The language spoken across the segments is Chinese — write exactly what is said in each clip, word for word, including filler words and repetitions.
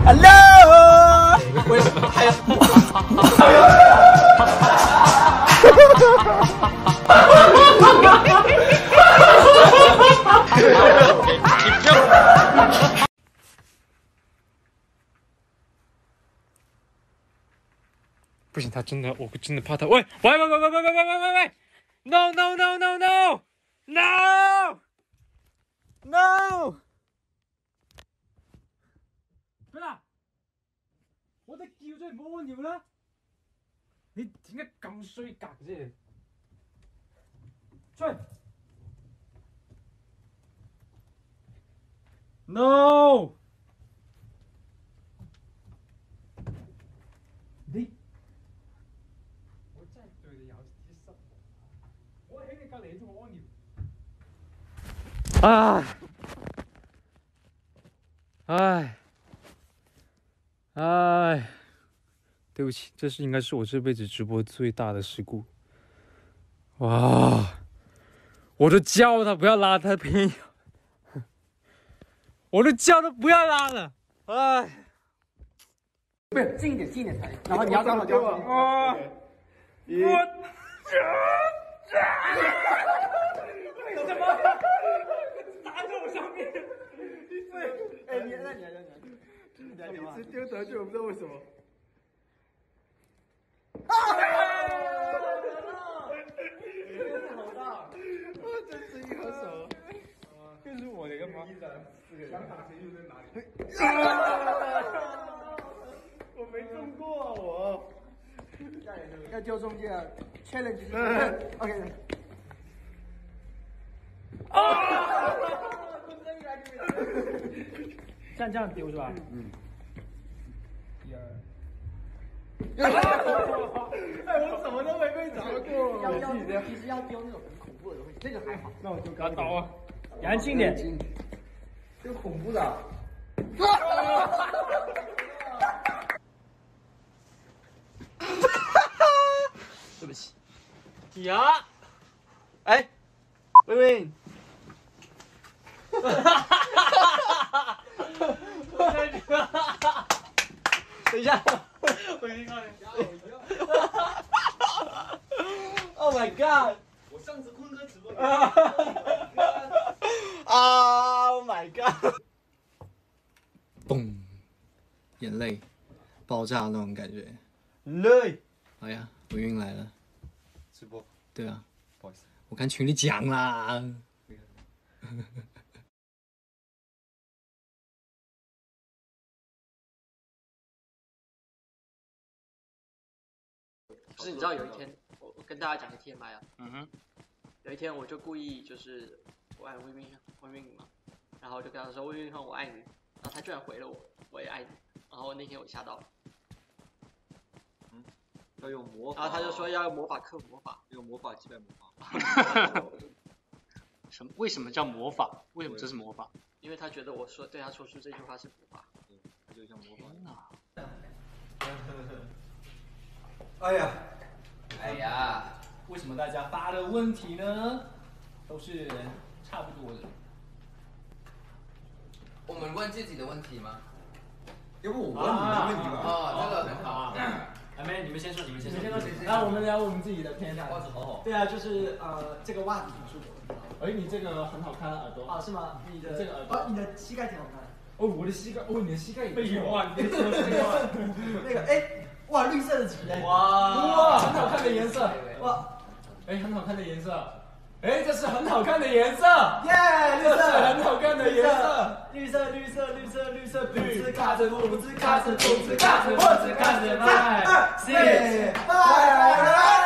Hello， 为什么还要？不行，他真的，我真的怕他。喂喂喂喂喂喂喂喂喂喂喂 ！No no no no no no no！ 咩啦？我哋叫咗你唔好屙尿啦！你點解咁衰格啫？出去 ！No！ 你我真係對你有啲失望。我喺你隔離，你仲屙尿。唉！唉！唉，对不起，这是应该是我这辈子直播最大的事故。哇！我都叫他不要拉，他偏要，我都叫他不要拉了。唉， 不是近一点，近一点才。然后你要刚好交我。 啊！我。怎么？打在我上面！ 哎，你那你来，你来。 每次丢得去，我不知道为什么。 啊！好大！ 我真是一合手。 这是我的干嘛？ 想打谁就在哪里。我没中过我。 要丢中间啊 ，challenge 是 OK。啊！这样这样丢是吧？嗯。一二。 哎，我什么都没被砸过。 要要，其实要丢那种很恐怖的东西，这个还好。 那我就拿刀啊！ 严谨点。 这个恐怖的。 对不起。 呀！哎，微微。等一下，我先看一下。Oh my god！ 我上次坤哥直播。 Oh my god！ 嘣，眼泪爆炸那种感觉。 累。 哎呀，我晕来了。 直播。 对啊， 不好意思， 我看群里讲啦。 就是你知道有一天，我我跟大家讲个 T M I 啊， 嗯哼， 有一天我就故意就是我爱魏明魏明嘛，然后就跟他说魏明我爱你，然后他居然回了我我也爱你，然后那天我吓到了， 嗯，要用魔法， 然后他就说要用魔法克服魔法， 用魔法击败魔法。 什么？为什么叫魔法？为什么这是魔法？ 因为他觉得我说对他说出这句话是魔法， 嗯，他就像魔法。 天哪！ 哎呀， 哎呀，为什么大家发的问题呢，都是差不多的？ 我们问自己的问题吗？ 要不我问你的问题吧？ 哦，这个很好。 阿妹，你们先说，你们先说。 你们先说那我们聊我们自己的偏爱。 袜子好好。 对啊，就是呃，这个袜子挺舒服的。 哎，你这个很好看的耳朵。 啊，是吗？你的这个耳朵， 啊，你的膝盖挺好看的。 哦，我的膝盖，哦，你的膝盖也不错。 废话，你别说废话。 那个，哎，哇，绿色的旗。 哇，哇，很好看的颜色。 哇， 哎，很好看的颜色。哎，这是很好看的颜色。 耶，绿这是色， 很好看的颜色。 绿色，绿色，绿色，绿色， 绿卡着胡子，卡着胡子，卡着胡子，卡着麦。 四，拜。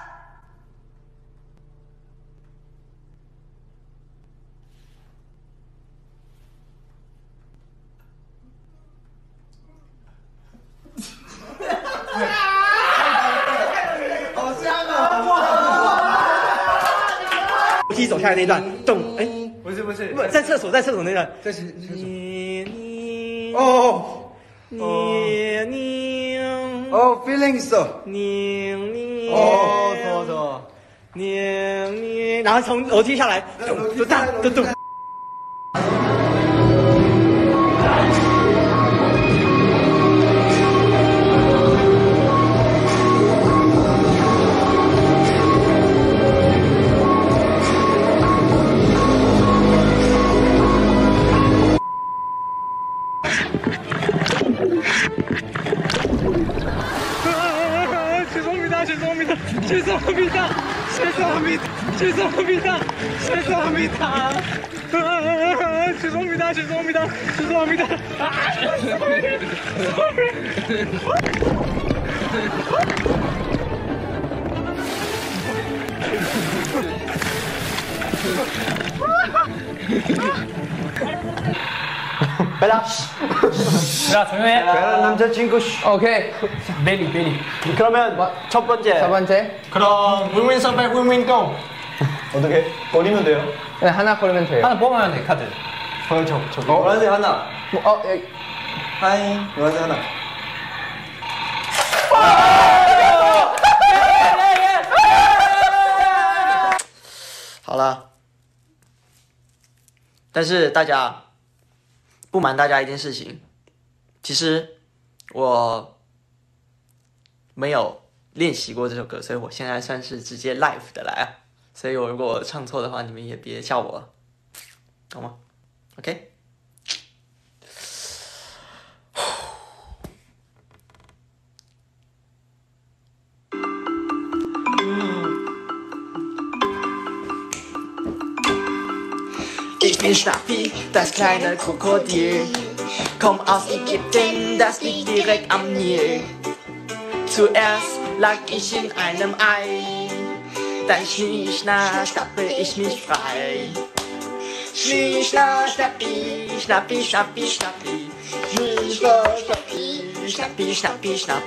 好香啊！ 楼梯走下来那段，动，哎， 不是不是， 不，在厕所，在厕所那段。 这是你你哦你你哦 ，feelings 你你哦，错错， 你你，然后从楼梯下来，咚咚咚咚咚。 雪松米达，雪松米达，雪松米达，雪松米达，雪松米达，雪松米达，雪松米达，雪松米达，雪松米达，啊！ 배라 자, 조용해. 배라 남자친구 오케이. 베리, 베리. 그러면 첫 번째 첫 번째. 그럼 윈윈 선배 윈윈 고 어떻게 버리면 돼요? 네, 하나 고르면 돼요. 하나 뽑으면 돼, 카드. 어, 저, 저. 어, 노란색 하나. 뭐, 어, 여기. 하이, 노란색 하나. 好了，但是大家不瞒大家一件事情，其实我没有练习过这首歌，所以我现在算是直接 live 的来啊。所以我如果我唱错的话，你们也别笑我，懂吗 ？OK。Ich bin Schnappi, das kleine Krokodil. Komm aus Ägypten, das liegt direkt am Nil. Zuerst lag ich in einem Ei, dann schnie, schna, schnappe ich mich frei. Schnie, schna, schnappi, schnappi, schnappi, schnappi. Schnie, schna, schnappi, schnappi, schnappi, schnapp.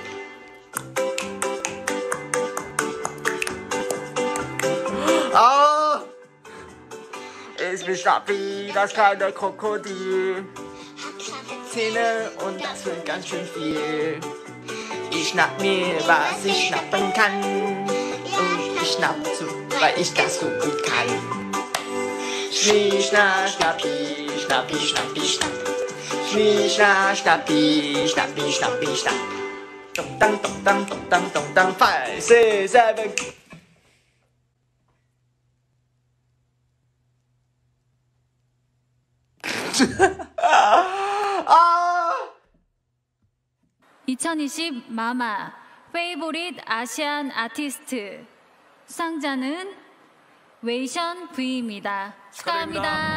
Oh! Ich bin Schnappi, das kleine Krokodil. Zähne und das wird ganz schön viel. Ich schnapp mir, was ich schnappen kann. Und ich schnapp zu, weil ich das so gut kann. Schnie, schna, schnappi, schnappi, schnappi, schnapp. Schnie, schna, schnappi, schnappi, schnappi, schnapp. Dong, dang, dong, dang, dong, dang, dong, dang, five, six, seven. 이천이십 마마 페이보릿 아시안 아티스트 수상자는 웨이션 V입니다. 축하합니다.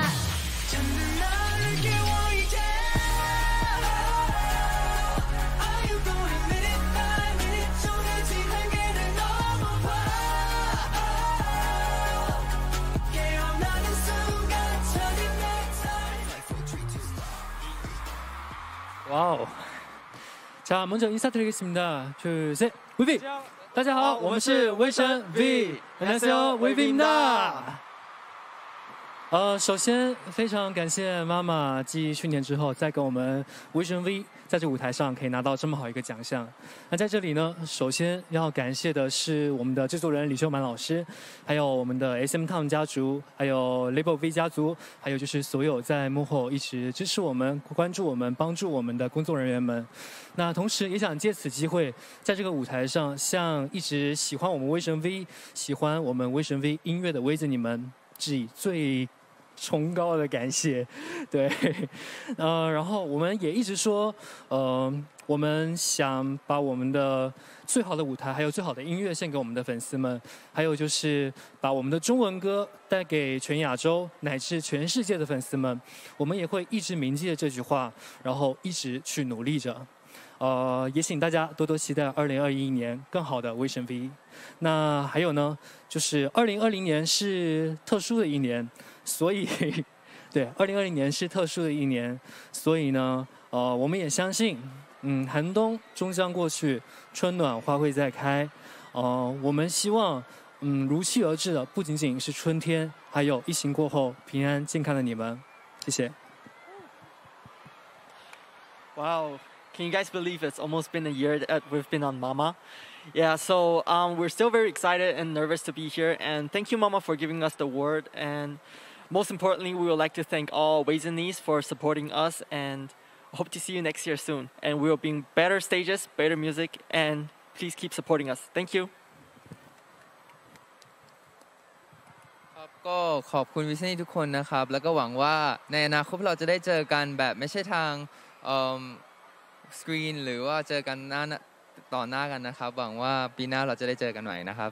와우. 자, 먼저 인사드리겠습니다. 둘, 셋, 위비! 大家好，我们是威神 V， 안녕하세요， 위비입니다。呃，首先非常感谢妈妈继去年之后，再跟我们威神 V 在这舞台上可以拿到这么好一个奖项。那在这里呢，首先要感谢的是我们的制作人李秀满老师，还有我们的 S M Town 家族，还有 Label V 家族，还有就是所有在幕后一直支持我们、关注我们、帮助我们的工作人员们。那同时也想借此机会，在这个舞台上，向一直喜欢我们威神 V、喜欢我们威神 V 音乐的威子你们致以最崇高的感谢。对，呃，然后我们也一直说，呃，我们想把我们的最好的舞台，还有最好的音乐献给我们的粉丝们，还有就是把我们的中文歌带给全亚洲乃至全世界的粉丝们。我们也会一直铭记着这句话，然后一直去努力着。呃，也请大家多多期待二零二一年更好的威神 V。那还有呢，就是二零二零年是特殊的一年，所以对，二零二零年是特殊的一年，所以呢，呃，我们也相信，嗯，寒冬终将过去，春暖花会再开。呃，我们希望，嗯，如期而至的不仅仅是春天，还有疫情过后平安健康的你们。谢谢。 Wow. Can you guys believe it's almost been a year that we've been on Mama? Yeah, so um, we're still very excited and nervous to be here. And thank you, Mama, for giving us the award. And most importantly, we would like to thank all Ways and Knees for supporting us. And hope to see you next year soon. And we will bring better stages, better music. And please keep supporting us. Thank you. ก็ขอบคุณวิสนี่ทุกคนนะครับแล้วก็หวังว่าในอนาคตเราจะได้เจอกันแบบไม่ใช่ทางเอ่อสกรีนหรือว่าเจอกันหน้าต่อหน้ากันนะครับหวังว่าปีหน้าเราจะได้เจอกันใหม่นะครับ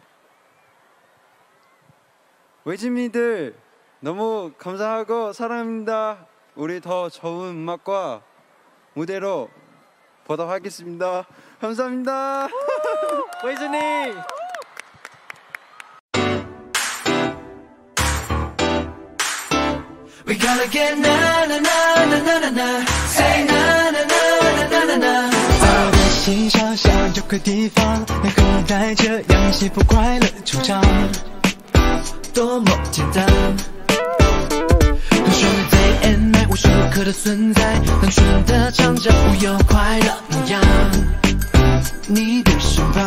외진미들 너무 감사하고 사랑합니다. 우리 더 좋은 음악과 무대로 보답하겠습니다. 감사합니다. 외진이. We gonna get na na na na na na na say na na na na na na na 我的心上想有个地方能够带着样幸福快乐出场，多么简单。说你最爱爱无时无刻的存在，单纯的唱着无忧快乐模样，你的身旁，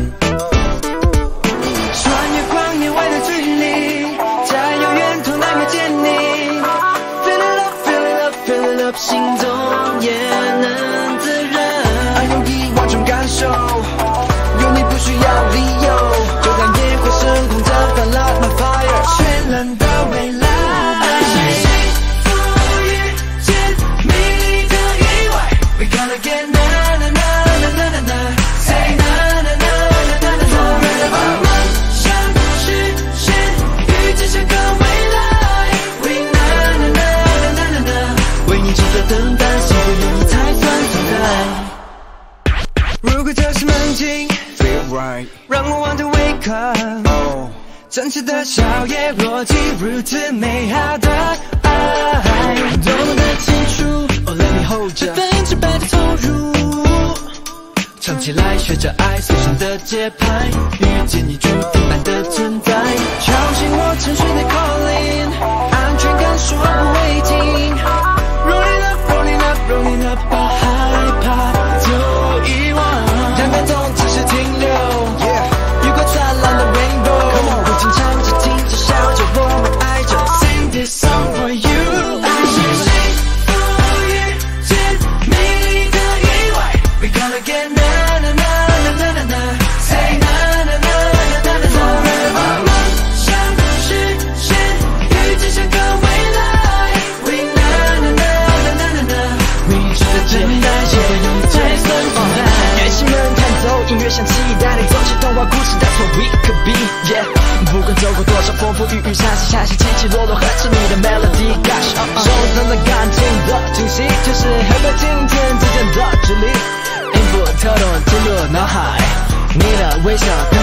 穿越光年外的距离，在遥远途那秒见你。Feel it up, feel it up, feel it up， 心中也能自然。爱用一万种感受，有你不需要理由，就让野火升空着泛滥 my fire， 绚烂的未来。幸福遇见美丽的意外 ，We gonna get na na na na na na na， say na na na na na na， 让梦想实现，遇见下个未来。We na na na na na na， 为你值得等待，幸福有你才算存在。如果这是梦境 ，Feel right， 让我want to wake up。真实的笑靥，若即如此美好的爱，多么的清楚。Oh let me hold 着，百分之百的投入，唱起来学着爱，随身的节拍，遇见你注定难得存在，敲醒我沉睡的 calling， 安全感说不会停。Rolling up, rolling up, rolling up， 把害怕都遗忘，让感动只是停留。Yeah， 雨过灿烂的 rainbow， 不停唱着听着笑着，我们爱着 ，Sing this song for you。爱是幸福遇见美丽的意外 ，We gonna get na na na na na na na， say na na na na na na， 让梦想实现，遇见下个未来 ，We na na na na na na na， 你值得等待，幸福有你才算存在。乐器们弹奏，音乐响起，带领走进童话故事 ，That's what we could be，yeah。不管走过多少风风雨雨，下起下起起起落落，和着你的 melody，gosh， 手上的感情的惊喜，就是黑白今天之间的距离，音符跳动进入脑海，你的微笑。